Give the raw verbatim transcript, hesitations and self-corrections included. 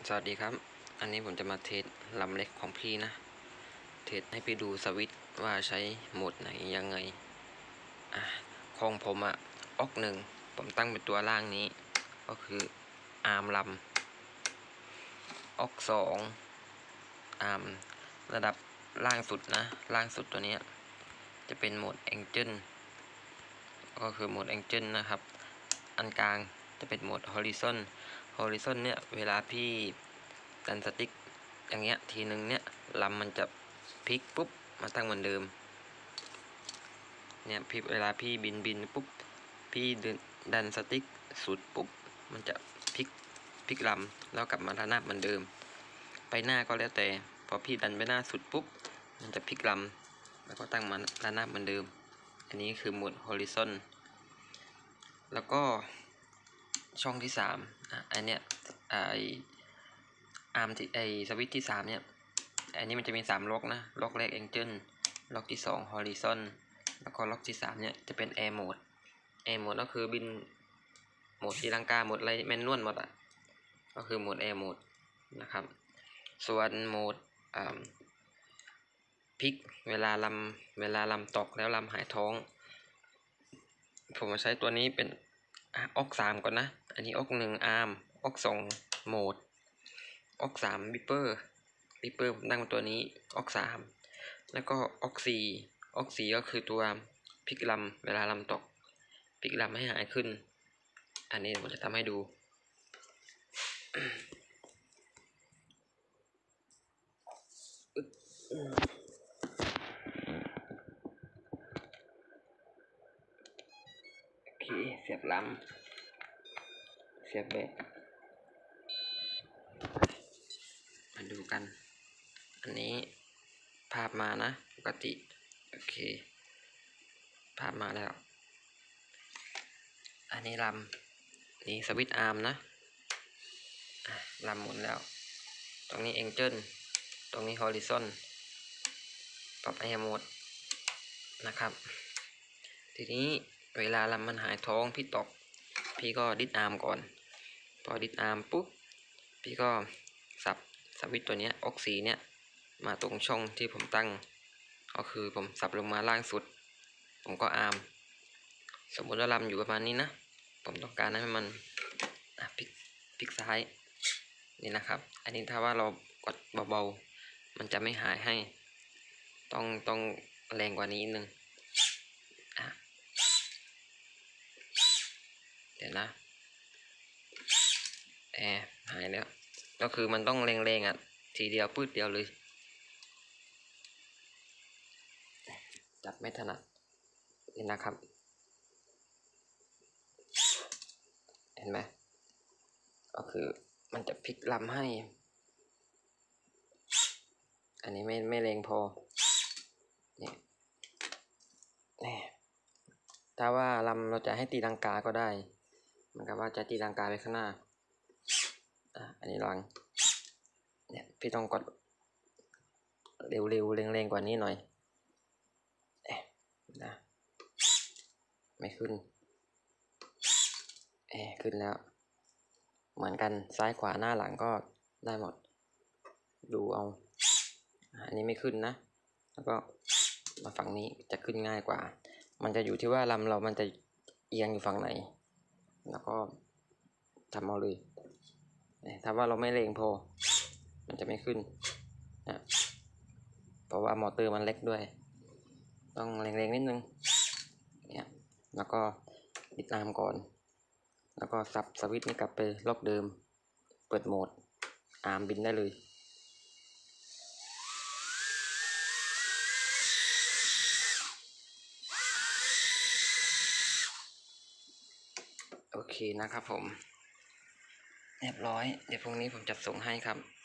สวัสดีครับ อันนี้ผมจะมาเทสลำเล็กของพี่นะ เทสให้พี่ดูสวิตช์ว่าใช้โหมดไหนยังไง อ่ะของผมอะออกหนึ่งผมตั้งเป็นตัวล่างนี้ ก็คืออาร์มลำออกสองอาร์มระดับล่างสุดนะ ล่างสุดตัวนี้จะเป็นโหมดแองเจิลก็คือโหมดแองเจิลนะครับ อันกลางจะเป็นโหมดฮอริซอนฮอริซอนเนี่ยเวลาพี่ดันสติ๊กอย่างเงี้ยทีนึงเนี่ยลำมันจะพลิกปุ๊บมาตั้งเหมือนเดิมเนี่ยพี่เวลาพี่บินบินปุ๊บพี่ดันสติ๊กสุดปุ๊บมันจะพลิกพลิกลำแล้วกลับมาระนาบเหมือนเดิมไปหน้าก็แล้วแต่พอพี่ดันไปหน้าสุดปุ๊บมันจะพลิกลำแล้วก็ตั้งมาระนาบเหมือนเดิมอันนี้คือโหมดฮอริซอนแล้วก็ช่องที่สามอ่ะอันเนี้ยไออาร์มที่ไอสวิตช์ที่สามเนี่ยอันนี้มันจะมีสามล็อกนะล็อกแรกแองเจิลล็อกที่สองฮอริซอนแล้วก็ล็อกที่สามเนี่ยจะเป็นแอร์โหมดแอร์โหมดก็คือบินโหมดตีลังกาโหมดอะไรแมนนวลหมดอ่ะก็คือโหมดแอร์โหมดนะครับส่วนโหมดอ่าพลิกเวลาลำเวลาลำตกแล้วลำหายท้องผมมาใช้ตัวนี้เป็นออกสามก่อนนะอันนี้ออกหนึ่งอาร์มออกสองโหมดออกสามบิปเปอร์บิปเปอร์ผมตั้งตัวนี้ออกสามแล้วก็ออกสี่ออกสี่ก็คือตัวพลิกลำเวลาลำตกพลิกลำให้หายขึ้นอันนี้ผมจะทำให้ดูโอเคเสียบลำเสียบแบตมาดูกันอันนี้ภาพมานะปกติโอเคภาพมาแล้วอันนี้ลำนี่สวิตช์อาร์มนะลำหมุนแล้วตรงนี้แองเจิลตรงนี้ฮอริซอนปรับแอร์โหมดนะครับทีนี้เวลาลำมันหายท้องพี่ตกพี่ก็ดิสอาร์มก่อนพอดิสอาร์มปุ๊บพี่ก็สับสวิตช์ตัวนี้ออกสีเนี่ยมาตรงช่องที่ผมตั้งก็คือผมสับลงมาล่างสุดผมก็อาร์มสมมติว่าลำอยู่ประมาณนี้นะผมต้องการให้มันพลิกพลิกซ้ายนี่นะครับอันนี้ถ้าว่าเรากดเบาๆมันจะไม่หายให้ต้องต้องแรงกว่านี้นึงอ่ะเดี๋ยวนะแอร์หายแล้วก็คือมันต้องแรงๆอ่ะทีเดียวปื้ดเดียวเลยจับไม่ถนัดนี่นะครับเห็นไหมก็คือมันจะพลิกลำให้อันนี้ไม่ไม่แรงพอนี่นี่ถ้าว่าลำเราจะให้ตีลังกาก็ได้มันก็ว่าจะตีลังกาไปข้างหน้าอ่ะอันนี้ลองเนี่ยพี่ต้องกดเร็วๆแรงๆกว่านี้หน่อยเอ๊ะนะไม่ขึ้นเอ๊ะขึ้นแล้วเหมือนกันซ้ายขวาหน้าหลังก็ได้หมดดูเอาอันนี้ไม่ขึ้นนะแล้วก็มาฝั่งนี้จะขึ้นง่ายกว่ามันจะอยู่ที่ว่าลำเรามันจะเอียงอยู่ฝั่งไหนแล้วก็ทำเอาเลยถ้าว่าเราไม่เร่งพอมันจะไม่ขึ้นนะเพราะว่ามอเตอร์มันเล็กด้วยต้องแรงๆนิดนึงเนี่ยแล้วก็ปิดอาร์มก่อนแล้วก็สับสวิตช์นี้กลับไปล็อกเดิมเปิดโหมดอาร์มบินได้เลยโอเคนะครับผมเรียบร้อยเดี๋ยวพรุ่งนี้ผมจัดส่งให้ครับ